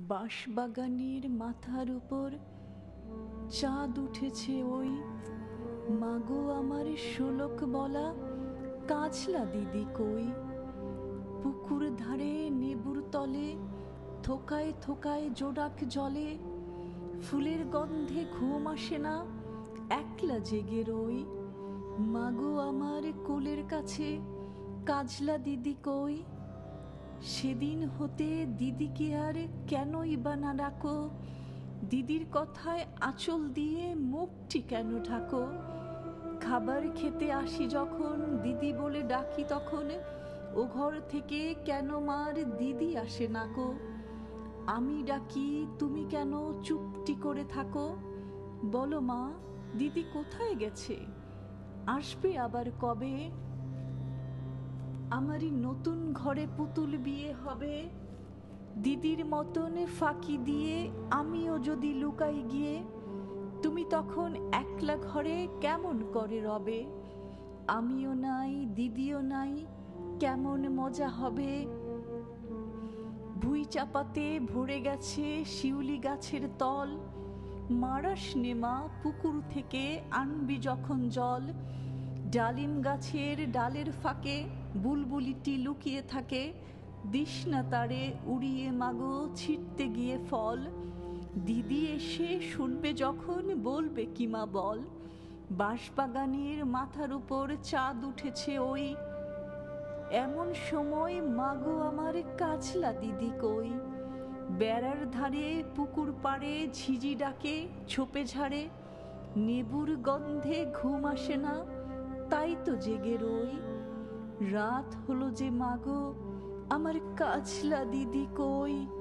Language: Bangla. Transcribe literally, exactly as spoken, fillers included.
বাঁশবাগানের মাথার উপর চাঁদ উঠেছে ওই, মাগো আমার শোলক বলা কাজলা দিদি কই। পুকুর ধারে নেবুর তলে থোকায় থোকায় জোড়াক জলে, ফুলের গন্ধে ঘুম আসে না একলা জেগে রই। মাগো আমার কোলের কাছে কাজলা দিদি কই। সেদিন হতে দিদিকে আর কেনই বা না ডাকো, দিদির কথায় আঁচল দিয়ে মুখটি কেন ঢাকো। খাবার খেতে আসি যখন দিদি বলে ডাকি তখন, ও ঘর থেকে কেন মার দিদি আসে না গো। আমি ডাকি তুমি কেন চুপটি করে থাকো, বলো মা দিদি কোথায় গেছে, আসবে আবার কবে। আমারই নতুন ঘরে পুতুল বিয়ে হবে, দিদির মতন ফাঁকি দিয়ে আমিও যদি লুকাই গিয়ে, তুমি তখন একলা ঘরে কেমন করে রবে। আমিও নাই দিদিও নাই কেমন মজা হবে। ভুই চাপাতে ভরে গেছে শিউলি গাছের তল, মারাস নেমা পুকুর থেকে আনবি যখন জল। ডালিম গাছের ডালের ফাঁকে বুলবুলিটি লুকিয়ে থাকে, দিস না তারে উড়িয়ে মাগো ছিটতে গিয়ে ফল। দিদি এসে শুনবে যখন বলবে কি মা বল, বাঁশবাগানের মাথার উপর চাঁদ উঠেছে ওই। এমন সময় মাগো আমার কাজলা দিদি কই। বেড়ার ধারে পুকুর পাড়ে ঝিঝি ডাকে ছোপে ঝাড়ে, নেবুর গন্ধে ঘুম আসে না তাই তো জেগে রই। রাত হলো যে মাগো আমার কাজলা দিদি কই।